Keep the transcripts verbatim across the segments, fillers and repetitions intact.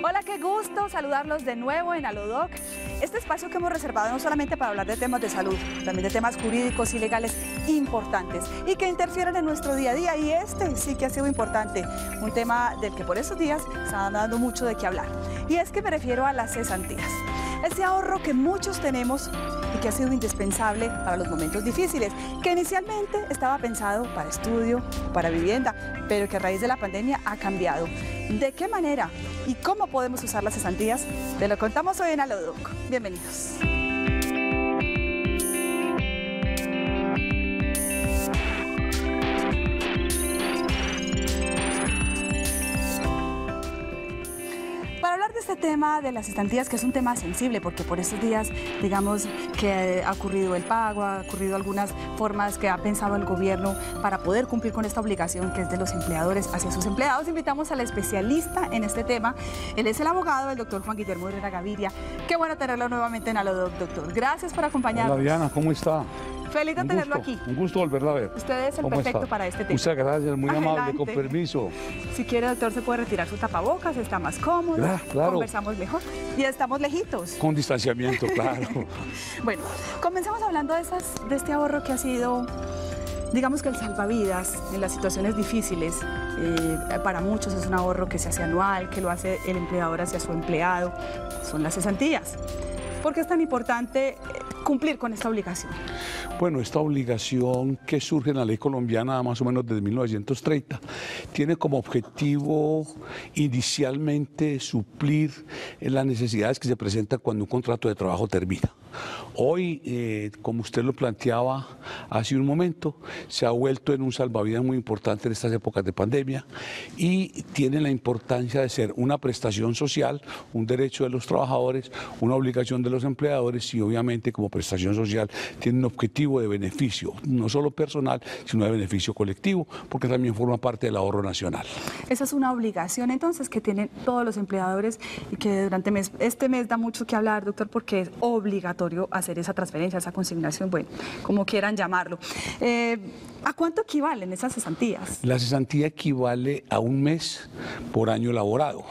Hola, qué gusto saludarlos de nuevo en Alodoc. Este espacio que hemos reservado no solamente para hablar de temas de salud, también de temas jurídicos y legales importantes y que interfieren en nuestro día a día. Y este sí que ha sido importante, un tema del que por estos días está dando mucho de qué hablar. Y es que me refiero a las cesantías. Ese ahorro que muchos tenemos y que ha sido indispensable para los momentos difíciles, que inicialmente estaba pensado para estudio, para vivienda, pero que a raíz de la pandemia ha cambiado. ¿De qué manera y cómo podemos usar las cesantías? Te lo contamos hoy en Alodoc. Bienvenidos. Para hablar de este tema de las cesantías, que es un tema sensible, porque por estos días, digamos, que ha ocurrido el pago, ha ocurrido algunas formas que ha pensado el gobierno para poder cumplir con esta obligación que es de los empleadores hacia sus empleados, invitamos al especialista en este tema. Él es el abogado, el doctor Juan Guillermo Herrera Gaviria. Qué bueno tenerlo nuevamente en Alodoc, doctor. Gracias por acompañarnos. Hola, Diana, ¿cómo está? Feliz de un tenerlo gusto, aquí. Un gusto volverla a ver. Usted es el perfecto está? para este tema. Muchas gracias, muy Adelante. amable, con permiso. Si quiere, doctor, se puede retirar su tapabocas, está más cómodo, Claro, claro. Conversamos mejor y estamos lejitos. Con distanciamiento, claro. Bueno, comencemos hablando de, esas, de este ahorro que ha sido, digamos que el salvavidas en las situaciones difíciles. Eh, para muchos es un ahorro que se hace anual, que lo hace el empleador hacia su empleado, son las cesantías. ¿Por qué es tan importante cumplir con esta obligación? Bueno, esta obligación que surge en la ley colombiana más o menos desde mil novecientos treinta tiene como objetivo inicialmente suplir las necesidades que se presentan cuando un contrato de trabajo termina. Hoy, eh, como usted lo planteaba hace un momento, se ha vuelto en un salvavidas muy importante en estas épocas de pandemia y tiene la importancia de ser una prestación social, un derecho de los trabajadores, una obligación de los empleadores y obviamente como prestación social tiene un objetivo de beneficio, no solo personal, sino de beneficio colectivo, porque también forma parte del ahorro nacional. Esa es una obligación entonces que tienen todos los empleadores y que durante mes, este mes da mucho que hablar, doctor, porque es obligatorio hacer esa transferencia, esa consignación, bueno, como quieran llamarlo. Eh, ¿A cuánto equivalen esas cesantías? La cesantía equivale a un mes por año laborado.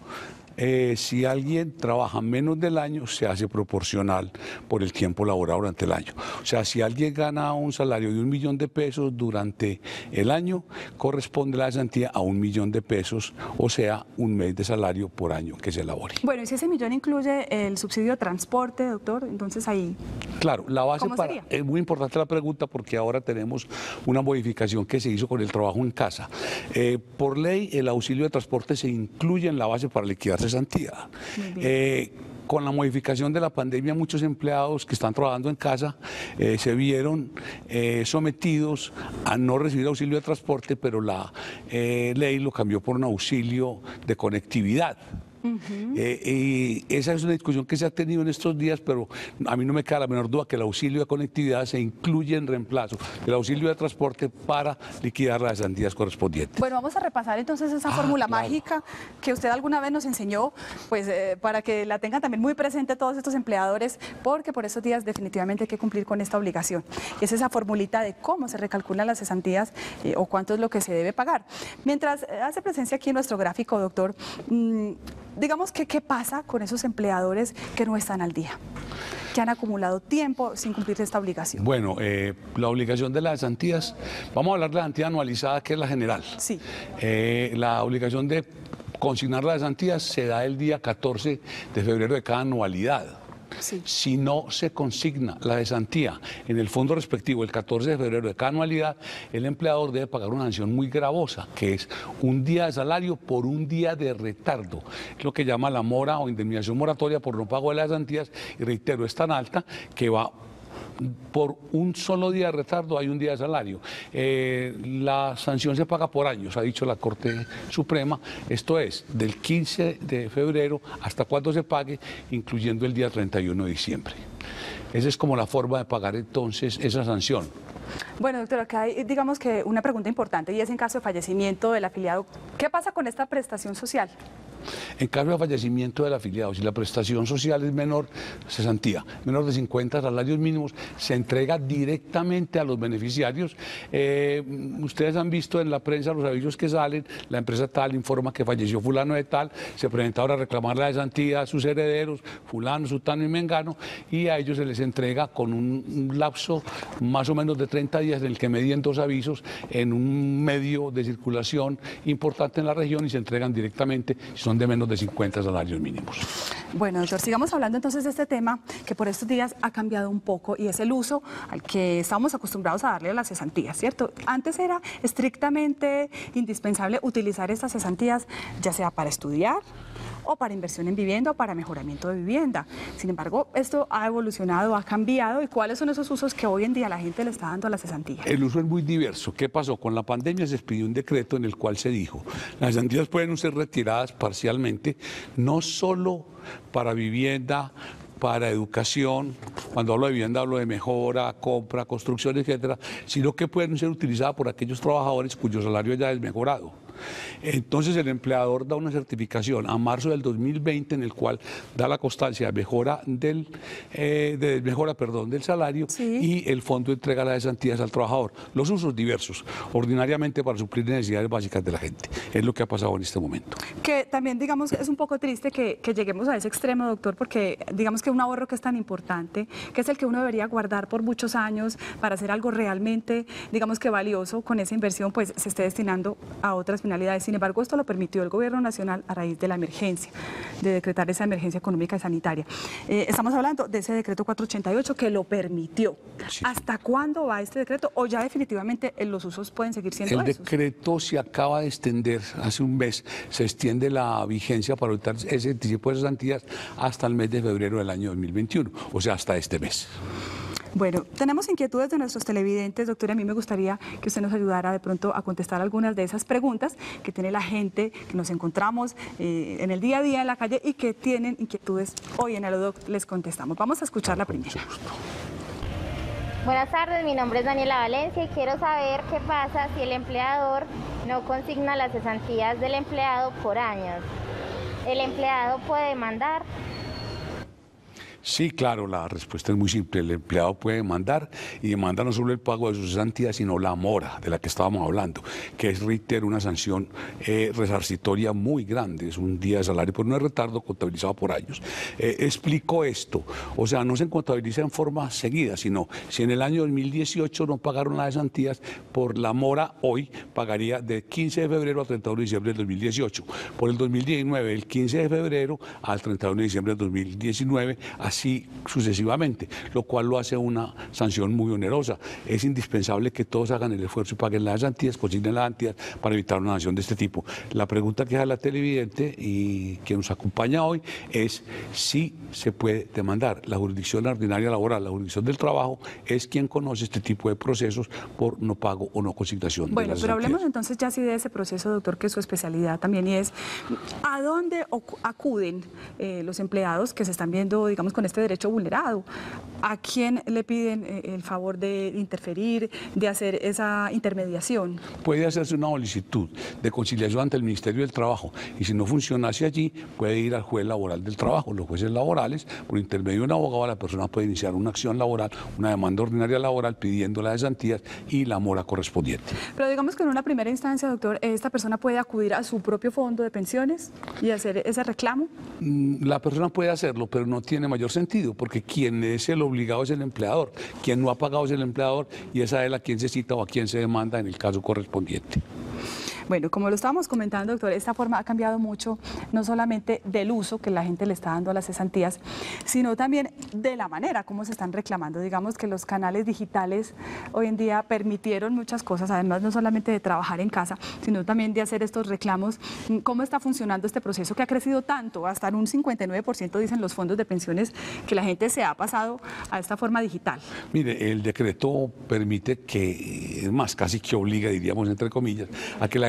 Eh, si alguien trabaja menos del año, se hace proporcional por el tiempo laborado durante el año. O sea, si alguien gana un salario de un millón de pesos durante el año, corresponde la cesantía a un millón de pesos, o sea, un mes de salario por año que se elabore. Bueno, y si ese millón incluye el subsidio de transporte, doctor, entonces ahí... Claro, la base ¿Cómo para... sería? Es muy importante la pregunta porque ahora tenemos una modificación que se hizo con el trabajo en casa. Eh, por ley, el auxilio de transporte se incluye en la base para liquidar cesantía. Eh, con la modificación de la pandemia, muchos empleados que están trabajando en casa eh, se vieron eh, sometidos a no recibir auxilio de transporte, pero la eh, ley lo cambió por un auxilio de conectividad. Uh-huh. eh, y esa es una discusión que se ha tenido en estos días, pero a mí no me queda la menor duda que el auxilio de conectividad se incluye en reemplazo del auxilio de transporte para liquidar las cesantías correspondientes. Bueno, vamos a repasar entonces esa ah, fórmula claro. mágica que usted alguna vez nos enseñó, pues eh, para que la tengan también muy presente todos estos empleadores, porque por esos días definitivamente hay que cumplir con esta obligación. Y es esa formulita de cómo se recalculan las cesantías eh, o cuánto es lo que se debe pagar. Mientras eh, hace presencia aquí en nuestro gráfico, doctor, mmm, digamos que qué pasa con esos empleadores que no están al día, que han acumulado tiempo sin cumplir esta obligación. Bueno, eh, la obligación de las cesantías, vamos a hablar de la cesantía anualizada, que es la general. Sí. Eh, la obligación de consignar las cesantías se da el día catorce de febrero de cada anualidad. Sí. Si no se consigna la cesantía en el fondo respectivo el catorce de febrero de cada anualidad, el empleador debe pagar una sanción muy gravosa, que es un día de salario por un día de retardo. Es lo que llama la mora o indemnización moratoria por no pago de las cesantías, y reitero, es tan alta que va por un solo día de retardo hay un día de salario. Eh, la sanción se paga por años, ha dicho la Corte Suprema, esto es, del quince de febrero hasta cuando se pague, incluyendo el día treinta y uno de diciembre. Esa es como la forma de pagar entonces esa sanción. Bueno, doctor, acá hay, digamos que una pregunta importante y es en caso de fallecimiento del afiliado, ¿qué pasa con esta prestación social? En caso de fallecimiento del afiliado, si la prestación social es menor, cesantía, menor de cincuenta salarios mínimos, se entrega directamente a los beneficiarios. Eh, ustedes han visto en la prensa los avisos que salen, la empresa tal informa que falleció fulano de tal, se presenta ahora a reclamar la cesantía a sus herederos, fulano, sutano y mengano, y a ellos se les entrega con un, un lapso más o menos de treinta días en el que medien dos avisos en un medio de circulación importante en la región y se entregan directamente si son de menos de cincuenta salarios mínimos. Bueno, doctor, sigamos hablando entonces de este tema que por estos días ha cambiado un poco y es el uso al que estamos acostumbrados a darle a las cesantías, ¿cierto? Antes era estrictamente indispensable utilizar estas cesantías ya sea para estudiar o para inversión en vivienda o para mejoramiento de vivienda. Sin embargo, esto ha evolucionado, ha cambiado. ¿Y cuáles son esos usos que hoy en día la gente le está dando a la cesantía? El uso es muy diverso. ¿Qué pasó? Con la pandemia se expidió un decreto en el cual se dijo las cesantías pueden ser retiradas parcialmente, no solo para vivienda, para educación, cuando hablo de vivienda hablo de mejora, compra, construcción, etcétera, sino que pueden ser utilizadas por aquellos trabajadores cuyo salario ya es mejorado. Entonces el empleador da una certificación a marzo del dos mil veinte en el cual da la constancia de mejora del, eh, de mejora, perdón, del salario, sí, y el fondo entrega las cesantías al trabajador. Los usos diversos, ordinariamente para suplir necesidades básicas de la gente. Es lo que ha pasado en este momento. Que también, digamos, es un poco triste que, que lleguemos a ese extremo, doctor, porque digamos que un ahorro que es tan importante, que es el que uno debería guardar por muchos años para hacer algo realmente, digamos que valioso, con esa inversión, pues se esté destinando a otras finalidades. Sin embargo, esto lo permitió el Gobierno Nacional a raíz de la emergencia, de decretar esa emergencia económica y sanitaria. Eh, estamos hablando de ese decreto cuatrocientos ochenta y ocho que lo permitió. Sí. ¿Hasta cuándo va este decreto? ¿O ya definitivamente los usos pueden seguir siendo el esos? El decreto se acaba de extender hace un mes, se extiende la vigencia para evitar ese anticipo de cesantías hasta el mes de febrero del año dos mil veintiuno, o sea, hasta este mes. Bueno, tenemos inquietudes de nuestros televidentes, doctor, a mí me gustaría que usted nos ayudara de pronto a contestar algunas de esas preguntas que tiene la gente, que nos encontramos eh, en el día a día en la calle y que tienen inquietudes. Hoy en Alodoc les contestamos. Vamos a escuchar la primera. Buenas tardes, mi nombre es Daniela Valencia y quiero saber qué pasa si el empleador no consigna las cesantías del empleado por años. ¿El empleado puede demandar? Sí, claro, la respuesta es muy simple. El empleado puede demandar y demanda no solo el pago de sus cesantías, sino la mora de la que estábamos hablando, que es, reitero, una sanción eh, resarcitoria muy grande. Es un día de salario por un retardo contabilizado por años. Eh, explico esto, o sea, no se contabiliza en forma seguida, sino si en el año dos mil dieciocho no pagaron las cesantías, por la mora hoy pagaría de quince de febrero al treinta y uno de diciembre del dos mil dieciocho. Por el dos mil diecinueve, el quince de febrero al treinta y uno de diciembre del dos mil diecinueve, así sucesivamente, lo cual lo hace una sanción muy onerosa. Es indispensable que todos hagan el esfuerzo y paguen las cesantías, consignen las cesantías para evitar una sanción de este tipo. La pregunta que hace la televidente y que nos acompaña hoy es si se puede demandar. La jurisdicción ordinaria laboral, la jurisdicción del trabajo, es quien conoce este tipo de procesos por no pago o no consignación. Bueno, de las pero cesantías. hablemos entonces ya sí de ese proceso, doctor, que es su especialidad también, y es ¿a dónde acuden eh, los empleados que se están viendo, digamos, con este derecho vulnerado? ¿A quién le piden eh, el favor de interferir, de hacer esa intermediación? Puede hacerse una solicitud de conciliación ante el Ministerio del Trabajo y si no funcionase allí, puede ir al juez laboral del trabajo. Los jueces laborales, por intermedio de un abogado, la persona puede iniciar una acción laboral, una demanda ordinaria laboral pidiendo las cesantías y la mora correspondiente. Pero digamos que en una primera instancia, doctor, ¿esta persona puede acudir a su propio fondo de pensiones y hacer ese reclamo? La persona puede hacerlo, pero no tiene mayor sentido, porque quien es el obligado es el empleador, quien no ha pagado es el empleador y esa es a quien se cita o a quien se demanda en el caso correspondiente. Bueno, como lo estábamos comentando, doctor, esta forma ha cambiado mucho, no solamente del uso que la gente le está dando a las cesantías, sino también de la manera como se están reclamando. Digamos que los canales digitales hoy en día permitieron muchas cosas, además no solamente de trabajar en casa, sino también de hacer estos reclamos. ¿Cómo está funcionando este proceso que ha crecido tanto? Hasta en un cincuenta y nueve por ciento dicen los fondos de pensiones que la gente se ha pasado a esta forma digital. Mire, el decreto permite que, es más, casi que obliga, diríamos entre comillas, a que la gente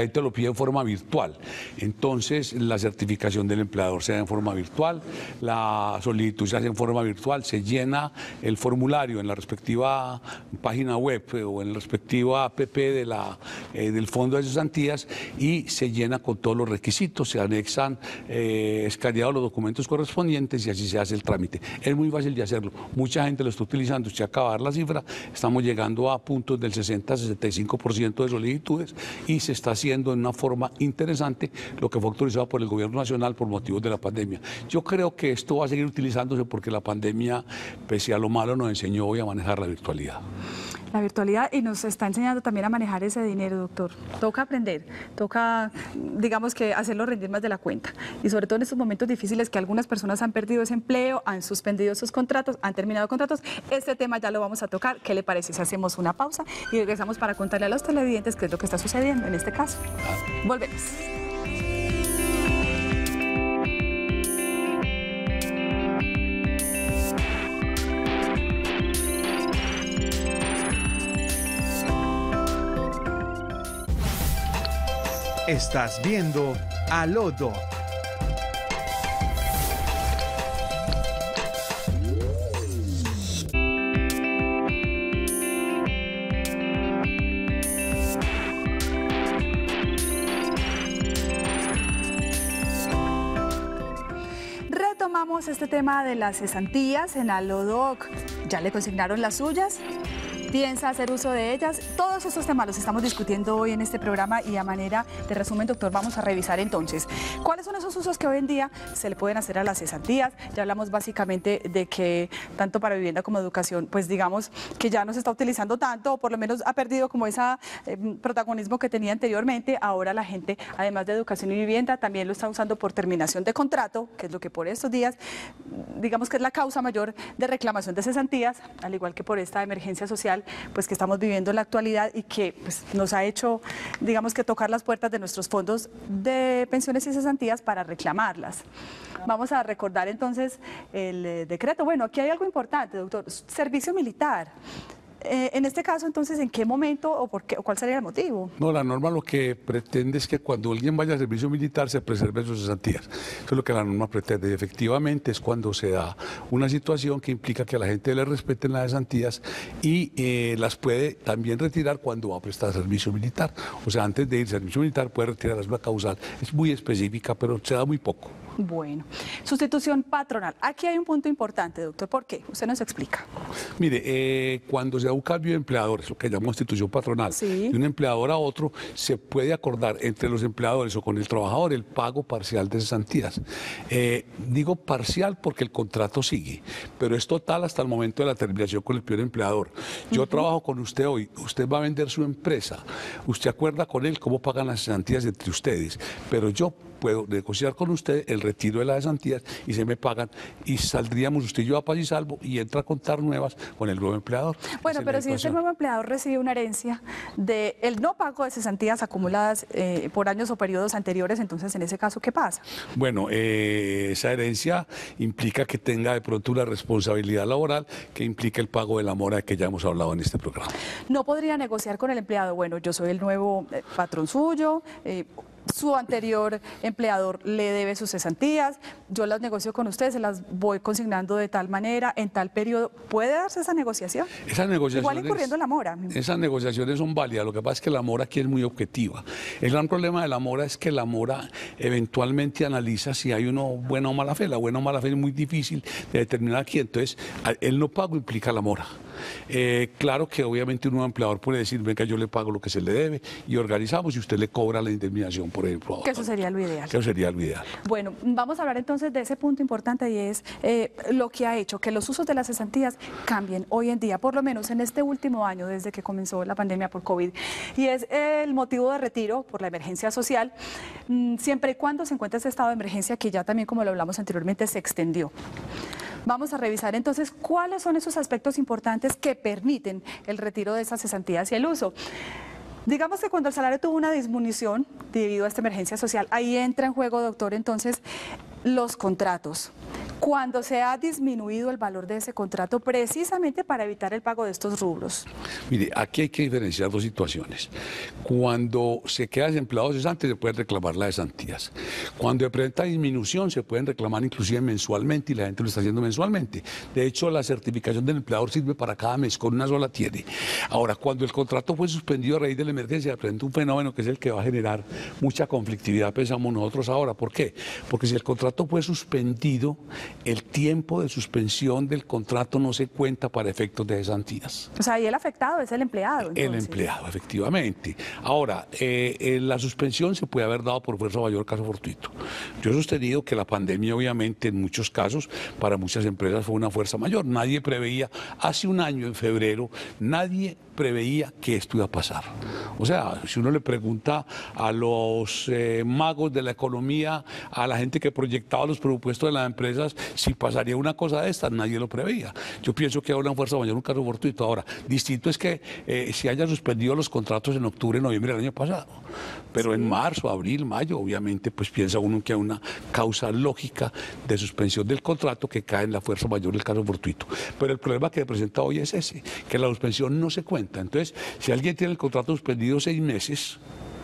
gente lo pide en forma virtual. Entonces, la certificación del empleador se da en forma virtual, la solicitud se hace en forma virtual, se llena el formulario en la respectiva página web eh, o en la respectiva app de la, eh, del Fondo de Cesantías y se llena con todos los requisitos, se anexan eh, escaneados los documentos correspondientes y así se hace el trámite. Es muy fácil de hacerlo, mucha gente lo está utilizando. Usted acaba de dar la cifra, estamos llegando a puntos del sesenta a sesenta y cinco por ciento de solicitudes y se está haciendo en una forma interesante lo que fue autorizado por el Gobierno Nacional por motivos de la pandemia. Yo creo que esto va a seguir utilizándose porque la pandemia, pese a lo malo, nos enseñó hoy a manejar la virtualidad. La virtualidad y nos está enseñando también a manejar ese dinero, doctor. Toca aprender, toca, digamos que hacerlo rendir más de la cuenta. Y sobre todo en estos momentos difíciles que algunas personas han perdido ese empleo, han suspendido sus contratos, han terminado contratos. Este tema ya lo vamos a tocar. ¿Qué le parece si hacemos una pausa y regresamos para contarle a los televidentes qué es lo que está sucediendo en este caso? Volvemos. Estás viendo Aló Doc. Retomamos este tema de las cesantías en Aló Doc. ¿Ya le consignaron las suyas? ¿Piensa hacer uso de ellas? Todos estos temas los estamos discutiendo hoy en este programa y a manera de resumen, doctor, vamos a revisar entonces cuáles son esos usos que hoy en día se le pueden hacer a las cesantías. Ya hablamos básicamente de que tanto para vivienda como educación, pues digamos que ya no se está utilizando tanto o por lo menos ha perdido como ese eh, protagonismo que tenía anteriormente. Ahora la gente, además de educación y vivienda, también lo está usando por terminación de contrato, que es lo que por estos días, digamos que es la causa mayor de reclamación de cesantías, al igual que por esta emergencia social pues que estamos viviendo en la actualidad y que pues, nos ha hecho, digamos que tocar las puertas de nuestros fondos de pensiones y cesantías para reclamarlas. Vamos a recordar entonces el eh, decreto. Bueno, aquí hay algo importante, doctor, servicio militar. Eh, en este caso, entonces, ¿en qué momento o por qué, o cuál sería el motivo? No, la norma lo que pretende es que cuando alguien vaya a servicio militar se preserven sus cesantías. Eso es lo que la norma pretende. Y efectivamente es cuando se da una situación que implica que a la gente le respeten las cesantías y eh, las puede también retirar cuando va a prestar servicio militar. O sea, antes de ir al servicio militar puede retirarlas una causal. Es muy específica, pero se da muy poco. Bueno, sustitución patronal. Aquí hay un punto importante, doctor. ¿Por qué? Usted nos explica. Mire, eh, cuando se da un cambio de empleadores, lo que llamamos sustitución patronal, sí, de un empleador a otro, se puede acordar entre los empleadores o con el trabajador el pago parcial de cesantías. Eh, digo parcial porque el contrato sigue, pero es total hasta el momento de la terminación con el primer empleador. Yo uh-huh. trabajo con usted hoy, usted va a vender su empresa, usted acuerda con él cómo pagan las cesantías entre ustedes, pero yo puedo negociar con usted el retiro de las cesantías y se me pagan y saldríamos usted y yo a paz y salvo y entra a contar nuevas con el nuevo empleador. Bueno, pero si este nuevo empleador recibe una herencia de el no pago de cesantías acumuladas eh, por años o periodos anteriores, entonces en ese caso, ¿qué pasa? Bueno, eh, esa herencia implica que tenga de pronto una responsabilidad laboral que implica el pago de la mora que ya hemos hablado en este programa. No podría negociar con el empleado, bueno, yo soy el nuevo eh, patrón suyo, eh, su anterior empleador le debe sus cesantías, yo las negocio con ustedes, se las voy consignando de tal manera, en tal periodo. ¿Puede darse esa negociación? Esas negociaciones, igual incurriendo la mora. Esas negociaciones son válidas, lo que pasa es que la mora aquí es muy objetiva. El gran problema de la mora es que la mora eventualmente analiza si hay una buena o mala fe. La buena o mala fe es muy difícil de determinar aquí, entonces el no pago implica la mora. Eh, claro que obviamente un nuevo empleador puede decir, venga, yo le pago lo que se le debe y organizamos y usted le cobra la indemnización, por ejemplo. Que eso sería lo ideal. Que eso sería lo ideal. Bueno, vamos a hablar entonces de ese punto importante y es eh, lo que ha hecho que los usos de las cesantías cambien hoy en día, por lo menos en este último año desde que comenzó la pandemia por COVID. Y es el motivo de retiro por la emergencia social, siempre y cuando se encuentre ese estado de emergencia que ya también, como lo hablamos anteriormente, se extendió. Vamos a revisar entonces cuáles son esos aspectos importantes que permiten el retiro de esas cesantías y el uso. Digamos que cuando el salario tuvo una disminución debido a esta emergencia social, ahí entra en juego, doctor, entonces los contratos. cuando se ha disminuido el valor de ese contrato precisamente para evitar el pago de estos rubros? Mire, aquí hay que diferenciar dos situaciones. Cuando se queda desempleado cesante se pueden reclamar las cesantías. Cuando se presenta disminución se pueden reclamar inclusive mensualmente y la gente lo está haciendo mensualmente. De hecho, la certificación del empleador sirve para cada mes, con una sola tiene. Ahora, cuando el contrato fue suspendido a raíz de la emergencia, se presenta un fenómeno que es el que va a generar mucha conflictividad, pensamos nosotros ahora. ¿Por qué? Porque si el contrato fue suspendido, el tiempo de suspensión del contrato no se cuenta para efectos de cesantías. O sea, ahí el afectado es el empleado. Entonces. El empleado, efectivamente. Ahora, eh, eh, la suspensión se puede haber dado por fuerza mayor, caso fortuito. Yo he sostenido que la pandemia, obviamente, en muchos casos, para muchas empresas fue una fuerza mayor. Nadie preveía, hace un año, en febrero, nadie preveía que esto iba a pasar. O sea, si uno le pregunta a los eh, magos de la economía, a la gente que proyectaba los presupuestos de las empresas, si pasaría una cosa de esta, nadie lo preveía. Yo pienso que hay una fuerza mayor, un caso fortuito. Ahora, distinto es que eh, se hayan suspendido los contratos en octubre, noviembre del año pasado, pero sí. En marzo, abril, mayo, obviamente, pues piensa uno que hay una causa lógica de suspensión del contrato que cae en la fuerza mayor del caso fortuito. Pero el problema que presenta hoy es ese, que la suspensión no se cuenta. Entonces, si alguien tiene el contrato suspendido seis meses,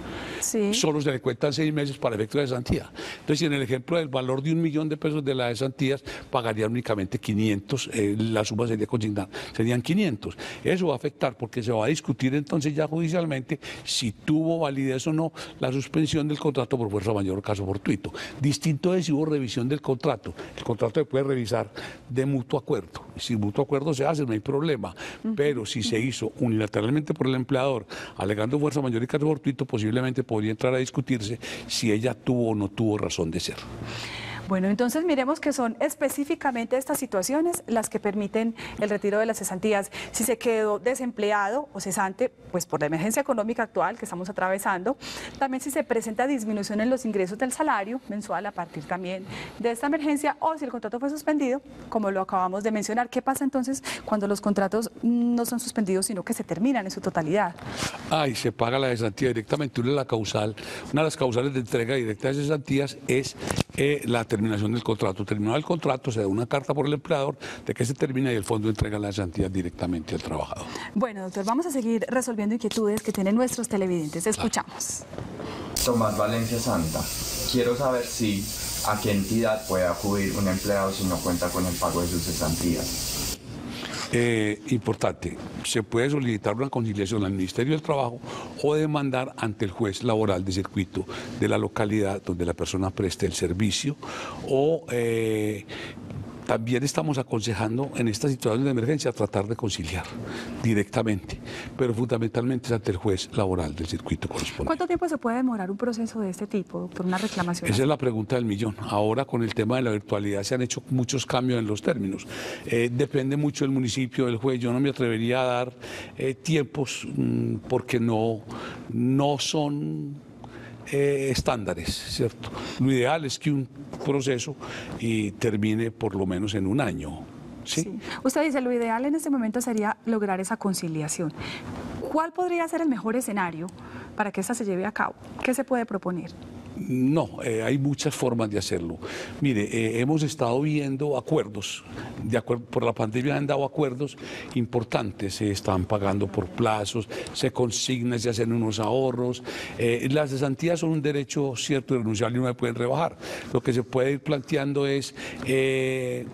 sí. Solo se le cuentan seis meses para efecto de cesantía. Entonces, si en el ejemplo del valor de un millón de pesos de las cesantías, pagarían únicamente quinientos, eh, la suma sería consignada, serían quinientos. Eso va a afectar porque se va a discutir entonces ya judicialmente si tuvo validez o no la suspensión del contrato por fuerza mayor o caso fortuito. Distinto es si hubo revisión del contrato. El contrato se puede revisar de mutuo acuerdo. Si mutuo acuerdo se hace, no hay problema. Uh-huh. Pero si se hizo unilateralmente por el empleador, alegando fuerza mayor y caso fortuito, posiblemente podría entrar a discutirse si ella tuvo o no tuvo razón de ser. Bueno, entonces miremos que son específicamente estas situaciones las que permiten el retiro de las cesantías. Si se quedó desempleado o cesante, pues por la emergencia económica actual que estamos atravesando, también si se presenta disminución en los ingresos del salario mensual a partir también de esta emergencia, o si el contrato fue suspendido, como lo acabamos de mencionar. ¿Qué pasa entonces cuando los contratos no son suspendidos, sino que se terminan en su totalidad? Ay, se paga la cesantía directamente. Una de, la causal, una de las causales de entrega directa de cesantías es eh, la terminación del contrato. Terminado el contrato, se da una carta por el empleador de que se termina y el fondo entrega la cesantía directamente al trabajador. Bueno, doctor, vamos a seguir resolviendo inquietudes que tienen nuestros televidentes. Escuchamos. Tomás Valencia Santa, quiero saber si a qué entidad puede acudir un empleado si no cuenta con el pago de sus cesantías. Eh, importante, se puede solicitar una conciliación al Ministerio del Trabajo o demandar ante el juez laboral de circuito de la localidad donde la persona preste el servicio, o eh, también estamos aconsejando en esta situación de emergencia tratar de conciliar directamente, pero fundamentalmente es ante el juez laboral del circuito correspondiente. ¿Cuánto tiempo se puede demorar un proceso de este tipo, doctor, una reclamación? Esa es la pregunta del millón. Ahora con el tema de la virtualidad se han hecho muchos cambios en los términos. Eh, depende mucho del municipio, del juez. Yo no me atrevería a dar eh, tiempos mmm, porque no, no son... Eh, estándares, ¿cierto? Lo ideal es que un proceso y termine por lo menos en un año. ¿sí? Sí. Usted dice, lo ideal en este momento sería lograr esa conciliación. ¿Cuál podría ser el mejor escenario para que esta se lleve a cabo? ¿Qué se puede proponer? No, eh, hay muchas formas de hacerlo. Mire, eh, hemos estado viendo acuerdos, de acuerdo, por la pandemia han dado acuerdos importantes, se están pagando por plazos, se consignan, se hacen unos ahorros. Eh, las cesantías son un derecho cierto y renunciable y no se pueden rebajar. Lo que se puede ir planteando es... Eh,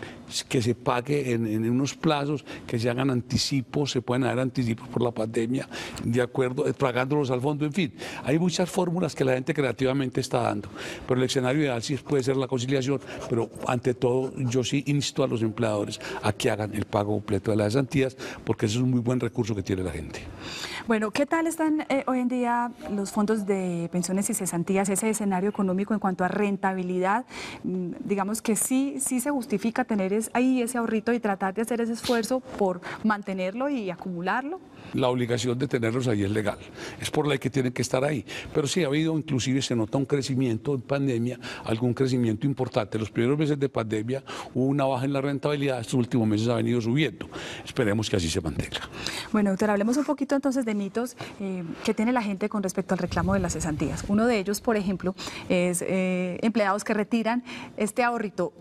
que se pague en, en unos plazos, que se hagan anticipos, se pueden hacer anticipos por la pandemia, de acuerdo, pagándolos al fondo, en fin. Hay muchas fórmulas que la gente creativamente está dando, pero el escenario ideal sí puede ser la conciliación, pero ante todo yo sí insto a los empleadores a que hagan el pago completo de las cesantías, porque eso es un muy buen recurso que tiene la gente. Bueno, ¿qué tal están eh, hoy en día los fondos de pensiones y cesantías, ese escenario económico en cuanto a rentabilidad? Mm, digamos que sí, sí se justifica tener ahí ese ahorrito y tratar de hacer ese esfuerzo por mantenerlo y acumularlo. La obligación de tenerlos ahí es legal, es por ley que tienen que estar ahí, pero sí ha habido, inclusive se nota un crecimiento en pandemia, algún crecimiento importante. Los primeros meses de pandemia hubo una baja en la rentabilidad, estos últimos meses ha venido subiendo, esperemos que así se mantenga. Bueno, doctor, hablemos un poquito entonces de mitos eh, que tiene la gente con respecto al reclamo de las cesantías. Uno de ellos, por ejemplo, es eh, empleados que retiran este ahorrito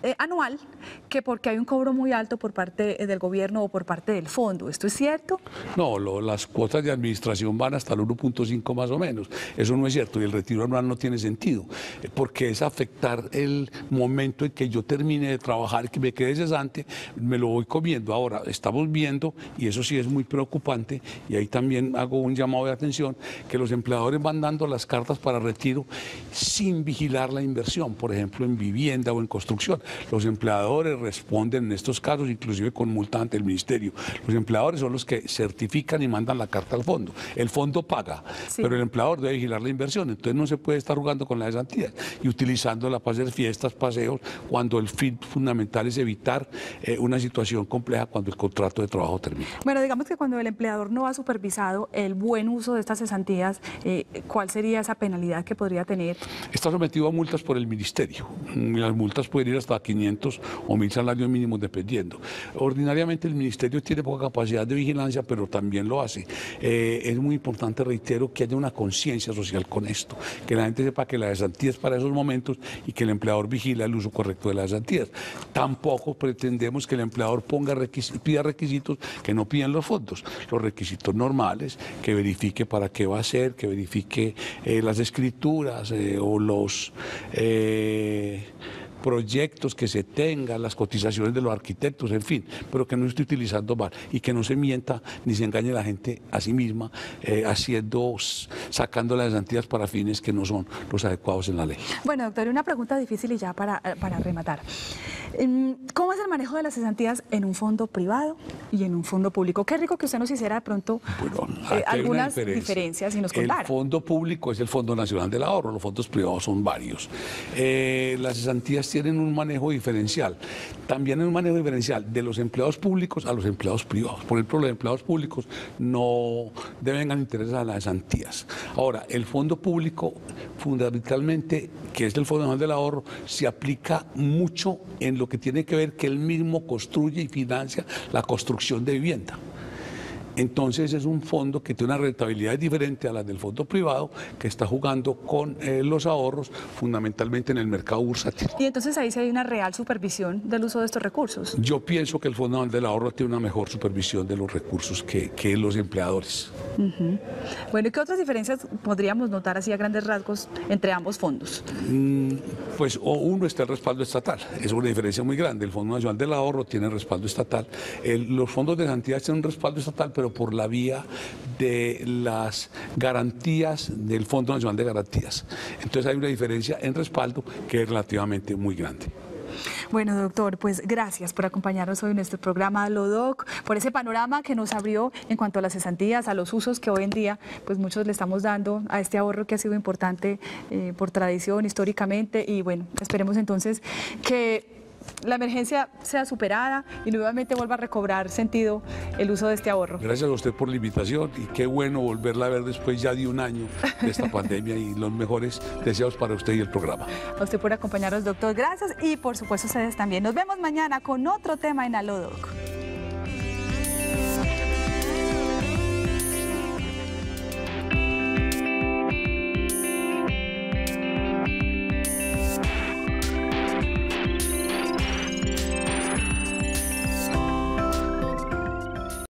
eh, anual que porque hay un cobro muy alto por parte del gobierno o por parte del fondo. ¿Esto es cierto? No, lo, las cuotas de administración van hasta el uno punto cinco más o menos. Eso no es cierto y el retiro anual no tiene sentido, porque es afectar el momento en que yo termine de trabajar, que me quede cesante, me lo voy comiendo. Ahora, estamos viendo, y eso sí es muy preocupante, y ahí también hago un llamado de atención, que los empleadores van dando las cartas para retiro sin vigilar la inversión, por ejemplo, en vivienda o en construcción. Los empleadores responden en estos casos, inclusive con multa ante el ministerio. Los empleadores son los que certifican y mandan la carta al fondo. El fondo paga, sí, pero el empleador debe vigilar la inversión. Entonces no se puede estar jugando con la cesantía y utilizándola para hacer fiestas, paseos, cuando el fin fundamental es evitar eh, una situación compleja cuando el contrato de trabajo termina. Bueno, digamos que cuando el empleador no ha supervisado el buen uso de estas cesantías, eh, ¿cuál sería esa penalidad que podría tener? Está sometido a multas por el ministerio. Las multas pueden ir hasta quinientos o mil salarios mínimos dependiendo. Ordinariamente el ministerio tiene poca capacidad de vigilancia, pero también lo hace. Eh, es muy importante, reitero, que haya una conciencia social con esto, que la gente sepa que la cesantía es para esos momentos y que el empleador vigila el uso correcto de las cesantías. Tampoco pretendemos que el empleador ponga requis- pida requisitos que no piden los fondos, los requisitos normales, que verifique para qué va a ser, que verifique eh, las escrituras eh, o los eh, proyectos que se tengan, las cotizaciones de los arquitectos, en fin, pero que no esté utilizando mal y que no se mienta ni se engañe la gente a sí misma, eh, haciendo, sacando las cesantías para fines que no son los adecuados en la ley. Bueno, doctor, una pregunta difícil y ya para, para rematar. ¿Cómo es el manejo de las cesantías en un fondo privado y en un fondo público? Qué rico que usted nos hiciera de pronto bueno, eh, algunas diferencia. diferencias y nos contara. El fondo público es el Fondo Nacional del Ahorro, los fondos privados son varios. Eh, las cesantías tienen un manejo diferencial, también hay un manejo diferencial de los empleados públicos a los empleados privados. Por ejemplo, los empleados públicos no devengan intereses a las cesantías. Ahora, el fondo público, fundamentalmente, que es el Fondo Nacional del Ahorro, se aplica mucho en lo que tiene que ver que él mismo construye y financia la construcción de vivienda. Entonces es un fondo que tiene una rentabilidad diferente a la del fondo privado, que está jugando con eh, los ahorros fundamentalmente en el mercado bursátil. Y entonces ahí sí hay una real supervisión del uso de estos recursos. Yo pienso que el Fondo Nacional del Ahorro tiene una mejor supervisión de los recursos que, que los empleadores. Uh-huh. Bueno, ¿y qué otras diferencias podríamos notar así a grandes rasgos entre ambos fondos? Mm, pues o uno está el respaldo estatal, es una diferencia muy grande. El Fondo Nacional del Ahorro tiene respaldo estatal, el, los fondos de cesantía tienen un respaldo estatal, pero por la vía de las garantías del Fondo Nacional de Garantías. Entonces hay una diferencia en respaldo que es relativamente muy grande. Bueno, doctor, pues gracias por acompañarnos hoy en nuestro programa Lodoc, por ese panorama que nos abrió en cuanto a las cesantías, a los usos que hoy en día pues muchos le estamos dando a este ahorro que ha sido importante eh, por tradición, históricamente, y bueno, esperemos entonces que la emergencia sea superada y nuevamente vuelva a recobrar sentido el uso de este ahorro. Gracias a usted por la invitación y qué bueno volverla a ver después ya de un año de esta pandemia y los mejores deseos para usted y el programa. A usted por acompañarnos, doctor. Gracias y por supuesto ustedes también. Nos vemos mañana con otro tema en Alodoc.